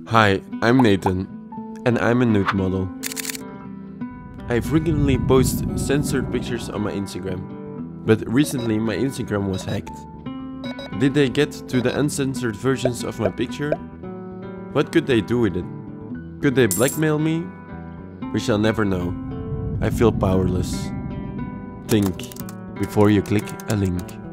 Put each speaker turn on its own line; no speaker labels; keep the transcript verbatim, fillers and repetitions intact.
Hi, I'm Nathan, and I'm a nude model. I frequently post censored pictures on my Instagram, but recently my Instagram was hacked. Did they get to the uncensored versions of my picture? What could they do with it? Could they blackmail me? We shall never know. I feel powerless. Think before you click a link.